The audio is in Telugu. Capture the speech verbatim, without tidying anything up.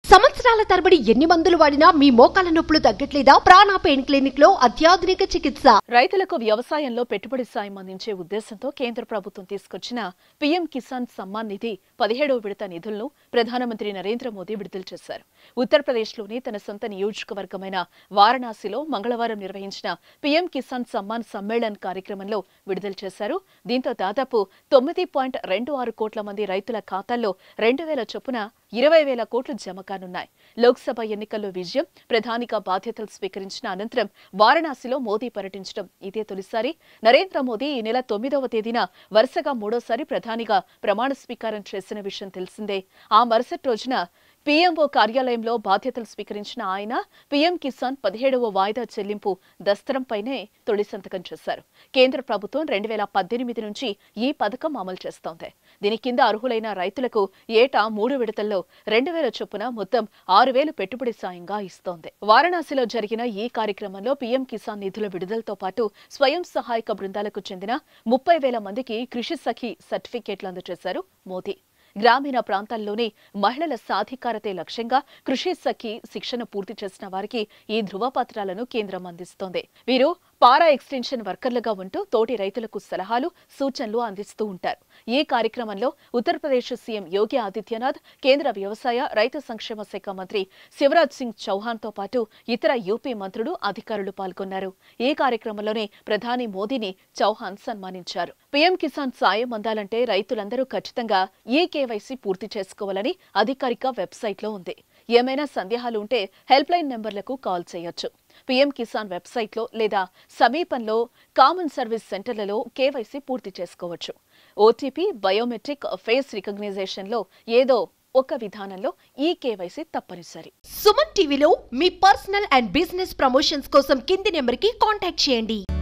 సంవత్సరాల తరబడి ఎన్ని మందులు వాడినా మీ మోకాల నొప్పులు తగ్గట్లేదా? ప్రాణ పెయిన్ క్లినిక్ లో అత్యాధునిక చికిత్స. రైతులకు వ్యవసాయంలో పెట్టుబడి సాయం అందించే ఉద్దేశంతో కేంద్ర ప్రభుత్వం తీసుకొచ్చిన పీఎం కిసాన్ సమ్మాన్ నిధి పదిహేడవ విడత నిధులను ప్రధానమంత్రి నరేంద్ర మోదీ విడుదల చేశారు. ఉత్తరప్రదేశ్లోని తన సొంత నియోజకవర్గమైన వారణాసిలో మంగళవారం నిర్వహించిన పీఎం కిసాన్ సమ్మాన్ సమ్మేళన్ కార్యక్రమంలో విడుదల చేశారు. దీంతో దాదాపు తొమ్మిది పాయింట్ రెండు ఆరు కోట్ల మంది రైతుల ఖాతాల్లో రెండు వేల చొప్పున ఇరవై వేల కోట్లు జమ కానున్నాయి. లోక్సభ ఎన్నికల్లో విజయం, ప్రధానిగా బాధ్యతలు స్వీకరించిన అనంతరం వారణాసిలో మోదీ పర్యటించడం ఇదే తొలిసారి. నరేంద్ర మోదీ ఈ నెల తొమ్మిదవ తేదీన వరుసగా మూడోసారి ప్రధానిగా ప్రమాణ స్వీకారం చేసిన విషయం తెలిసిందే. ఆ మరుసటి రోజున పీఎంఓ కార్యాలయంలో బాధ్యతలు స్వీకరించిన ఆయన పీఎం కిసాన్ పదిహేడవ వాయిదా చెల్లింపు దస్త్రంపైనే తొలి సంతకం చేశారు. కేంద్ర ప్రభుత్వం రెండు వేల పద్దెనిమిది నుంచి ఈ పథకం అమలు చేస్తోంది. దీని కింద అర్హులైన రైతులకు ఏటా మూడు విడతల్లో రెండు వేల చొప్పున మొత్తం ఆరు వేలు పెట్టుబడి సాయంగా ఇస్తోంది. వారణాసిలో జరిగిన ఈ కార్యక్రమంలో పీఎం కిసాన్ నిధుల విడుదలతో పాటు స్వయం సహాయక బృందాలకు చెందిన ముప్పై వేల మందికి కృషి సఖి సర్టిఫికేట్లు అందజేశారు మోదీ. గ్రామీణ ప్రాంతాల్లోని మహిళల సాధికారతే లక్ష్యంగా కృషి సఖి శిక్షణ పూర్తి చేసిన వారికి ఈ ధృవపత్రాలను కేంద్రం అందిస్తోంది. వీరు పారా ఎక్స్టెన్షన్ వర్కర్లుగా ఉంటూ తోటి రైతులకు సలహాలు, సూచనలు అందిస్తూ ఉంటారు. ఈ కార్యక్రమంలో ఉత్తరప్రదేశ్ సీఎం యోగి ఆదిత్యనాథ్, కేంద్ర వ్యవసాయ, రైతు సంక్షేమ శాఖ మంత్రి శివరాజ్ సింగ్ చౌహాన్ తో పాటు ఇతర యూపీ మంత్రులు, అధికారులు పాల్గొన్నారు. ఈ కార్యక్రమంలోనే ప్రధాని మోదీని చౌహాన్ సన్మానించారు. పీఎం కిసాన్ సాయం అందాలంటే రైతులందరూ ఖచ్చితంగా ఈ కేవైసీ పూర్తి చేసుకోవాలని అధికారిక వెబ్సైట్లో ఉంది. ఏమైనా సందేహాలు ఉంటే హెల్ప్ లైన్ నెంబర్లకు కాల్ చేయొచ్చు. పీఎం కిసాన్ వెబ్సైట్లో లేదా సమీపంలో కామన్ సర్వీస్ సెంటర్లలో కేవైసీ పూర్తి చేసుకోవచ్చు. ఓటీపీ, బయోమెట్రిక్, ఫేస్ రికగ్నైజేషన్లో ఏదో ఒక విధానంలో ఈ కేవైసీ తప్పనిసరి. సుమన్ టీవీలో మీ పర్సనల్ అండ్ బిజినెస్ ప్రమోషన్స్ కోసం కింది నెంబర్కి కాంటాక్ట్ చేయండి.